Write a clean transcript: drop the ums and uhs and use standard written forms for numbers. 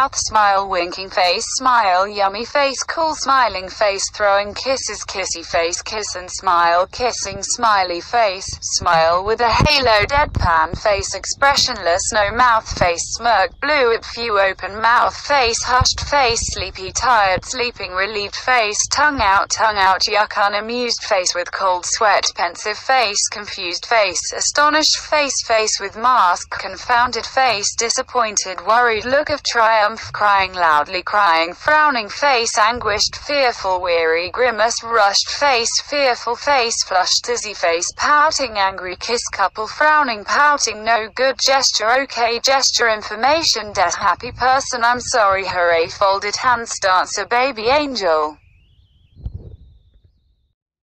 mouth, smile, winking face, smile, yummy face, cool, smiling face, throwing kisses, kissy face, kiss and smile, kissing, smiley face, smile with a halo, deadpan face, expressionless, no mouth face, smirk, blue if you open mouth face, hushed face, sleepy, tired, sleeping, relieved face, tongue out, yuck, unamused face with cold sweat, pensive face, confused face, astonished face, face with mask, confounded face, disappointed, worried look of triumph, crying loudly, crying, frowning face, anguished, fearful, weary, grimace, rushed face, fearful face, flushed, dizzy face, pouting, angry, kiss, couple, frowning, pouting, no good gesture, okay gesture, information desk, happy person, I'm sorry, hooray, folded hands, dancer, baby angel.